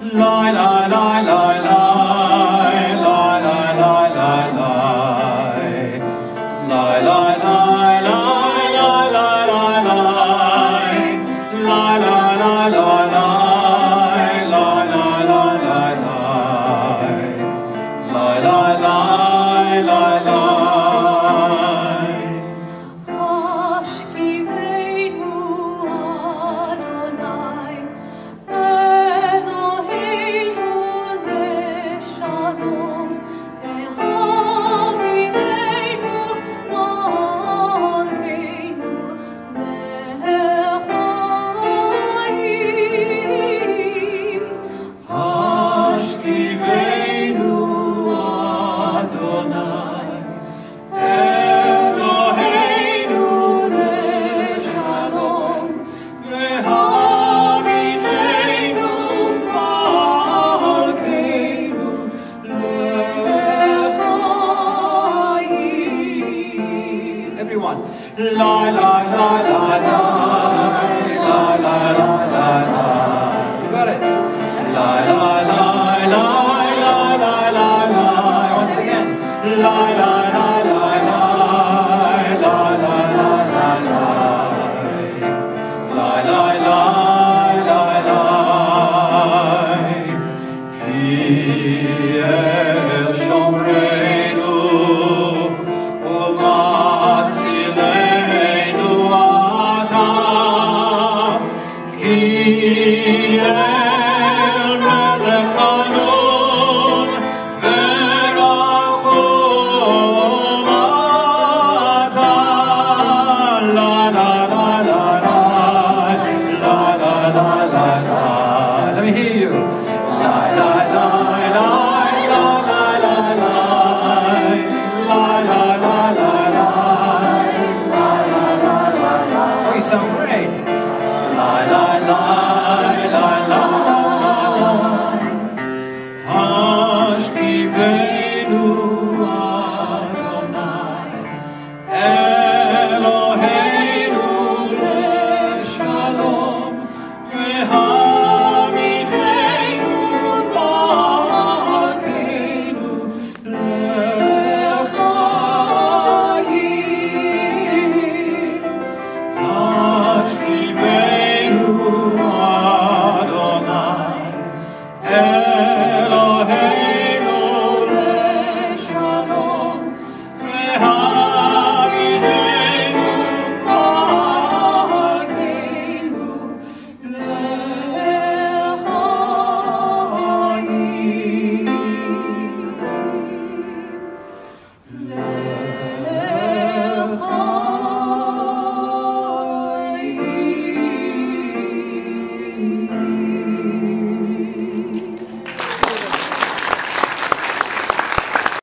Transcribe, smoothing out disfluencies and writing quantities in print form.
Lie, lie, lie, lie, lie, lie, lie, lie, lie, lie. Lie, lie, lie, lie, lie, lie, lie, lie. Lie, lie, lie, lie, lie, lie, lie, lie, lie, lie. Lie, lie, lie, lie, lie. Ashkivenu Adonai, Eloheinu leShalom, Ve'hamidenu Malkeinu leChaim. Ashkivenu Adonai, Eloheinu leShalom, Ve'hamidenu Malkeinu leChaim. Everyone, lie, lie, lie, lie, lie, lie, lie, lie, lie, lie. You got it. Lie, lie, lie, lie, lie, lie, lie, lie. Once again, lie, lie, lie, lie, lie, lie, lie, lie, lie, lie. Lie, lie, lie, lie, lie. Ki el shomreinu umatzilenu ata. Ki el melechanu verachum ata. La la la la la, la la la la la. Let me hear you.